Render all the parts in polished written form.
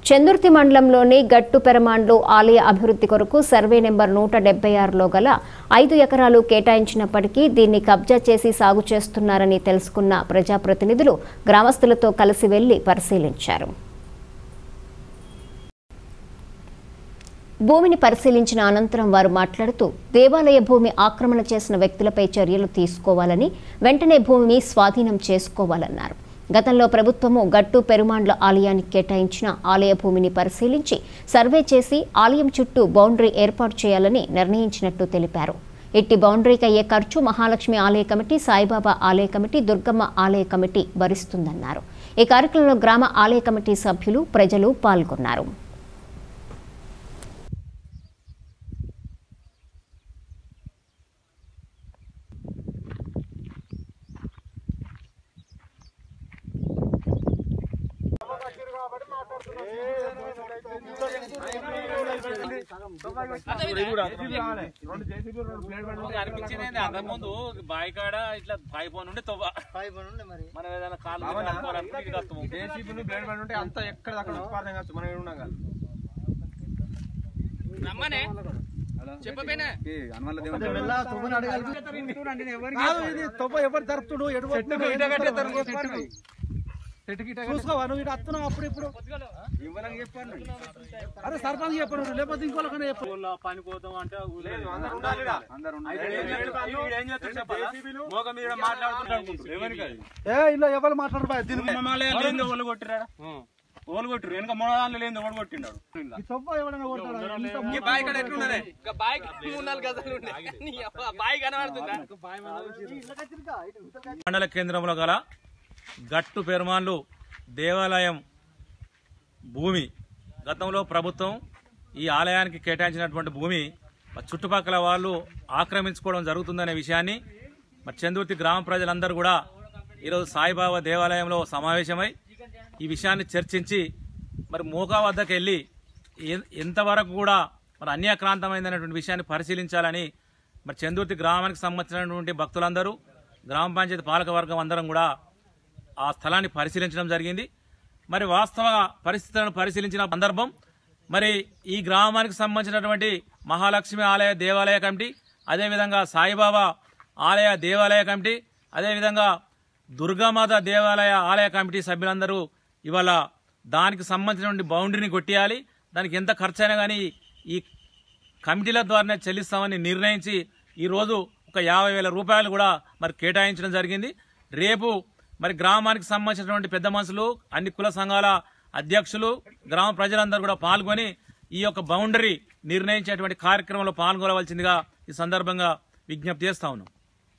చందుర్తి మండలంలోని గట్టుపెరమాండ్లు ఆలయ అభివృద్ధి కొరకు సర్వే నెంబర్ 176లో గల 5 ఎకరాలు కేటాయించినప్పటికీ దీన్ని కబ్జా చేసి సాగు చేస్తున్నారని తెలుసుకున్న ప్రజాప్రతినిధులు గ్రామస్తులతో కలిసి వెళ్లి పరిశీలించారు. భూమిని పరిశీలించిన అనంతరం వారు మాట్లాడుతూ దేవాలయ భూమి ఆక్రమణ చేసిన వ్యక్తులపై చర్యలు తీసుకోవాలని, వెంటనే భూమిని స్వాధీనం చేసుకోవాలన్నారు. గతంలో ప్రభుత్వము గట్టు పెరుమాండ్ల ఆలయానికి కేటాయించిన ఆలయ భూమిని పరిశీలించి సర్వే చేసి ఆలయం చుట్టూ బౌండరీ ఏర్పాటు చేయాలని నిర్ణయించినట్టు తెలిపారు. ఇట్టి బౌండరీకి అయ్యే ఖర్చు మహాలక్ష్మి ఆలయ కమిటీ, సాయిబాబా ఆలయ కమిటీ, దుర్గమ్మ ఆలయ కమిటీ భరిస్తుందన్నారు. ఈ కార్యక్రమంలో గ్రామ ఆలయ కమిటీ సభ్యులు, ప్రజలు పాల్గొన్నారు. అంతకుముందు బాయికాడ ఇట్లా పైపోను ఉండే మనం ఏదైనా కాలు జేసీబీలు బ్లేడ్ బండి ఉంటే అంత ఎక్కడ అక్కడ ఉత్పాదన కావచ్చు. మనం ఏడున్నాం కాదు రమ్మనే చెప్పపోయినా ఎవరు తరుపుతుడు చూసుకోవా నువ్వు ఇటు వస్తున్నావు అప్పుడు ఇప్పుడు అరే సర్పంచ్ చెప్పను లేకపోతే ఇంకోళ్ళకన్నా చెప్పు పని పోతాం అంటే ఇలా ఎవరు మాట్లాడరు ఓళ్ళు కొట్టిరాడా ఓలు కొట్టిరు వెనక మొన్న లేదు ఓడి కొట్టిండాడు మండల కేంద్రంలో గల గట్టు పెరుమాన్లు దేవాలయం భూమి గతంలో ప్రభుత్వం ఈ ఆలయానికి కేటాయించినటువంటి భూమి చుట్టుపక్కల వాళ్ళు ఆక్రమించుకోవడం జరుగుతుందనే విషయాన్ని చందుర్తి గ్రామ ప్రజలందరూ కూడా ఈరోజు సాయిబాబా దేవాలయంలో సమావేశమై ఈ విషయాన్ని చర్చించి మోకా వద్దకు వెళ్ళి ఎంతవరకు కూడా అన్యాక్రాంతమైనటువంటి విషయాన్ని పరిశీలించాలని చందుర్తి గ్రామానికి సంబంధించినటువంటి భక్తులందరూ, గ్రామ పంచాయతీ పాలకవర్గం అందరం కూడా ఆ స్థలాన్ని పరిశీలించడం జరిగింది. వాస్తవ పరిస్థితులను పరిశీలించిన సందర్భం ఈ గ్రామానికి సంబంధించినటువంటి మహాలక్ష్మి ఆలయ దేవాలయ కమిటీ, అదేవిధంగా సాయిబాబా ఆలయ దేవాలయ కమిటీ, అదేవిధంగా దుర్గామాత దేవాలయ ఆలయ కమిటీ సభ్యులందరూ ఇవాళ దానికి సంబంధించినటువంటి బౌండరీని కొట్టేయాలి, దానికి ఎంత ఖర్చు అయినా కానీ ఈ కమిటీల ద్వారానే చెల్లిస్తామని నిర్ణయించి ఈరోజు ఒక 50,000 రూపాయలు కూడా కేటాయించడం జరిగింది. రేపు గ్రామానికి సంబంధించినటువంటి పెద్ద మనుషులు, అన్ని కుల సంఘాల అధ్యక్షులు, గ్రామ ప్రజలందరూ కూడా పాల్గొని ఈ యొక్క బౌండరీ నిర్ణయించేటువంటి కార్యక్రమంలో పాల్గొనవలసిందిగా ఈ సందర్భంగా విజ్ఞప్తి చేస్తా ఉన్నాం.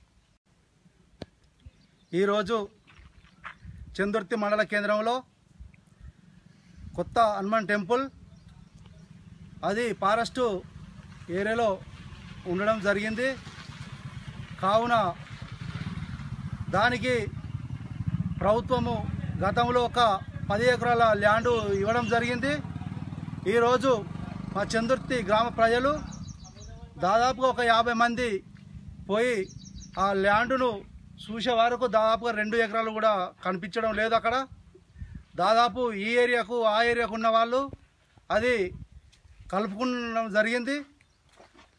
ఈరోజు చందుర్తి మండల కేంద్రంలో కొత్త హనుమాన్ టెంపుల్ అది ఫారెస్టు ఏరియాలో ఉండడం జరిగింది. కావున దానికి ప్రభుత్వము గతంలో ఒక 10 ఎకరాల ల్యాండు ఇవ్వడం జరిగింది. ఈరోజు మా చందుర్తి గ్రామ ప్రజలు దాదాపుగా ఒక 50 మంది పోయి ఆ ల్యాండును చూసే వరకు దాదాపుగా 2 ఎకరాలు కూడా కనిపించడం లేదు. అక్కడ దాదాపు ఈ ఏరియాకు ఆ ఏరియాకు ఉన్న వాళ్ళు అది కలుపుకునడం జరిగింది.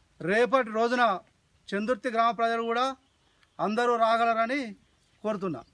రేపటి రోజున చందుర్తి గ్రామ ప్రజలు కూడా అందరూ రాగలరని కోరుతున్నా.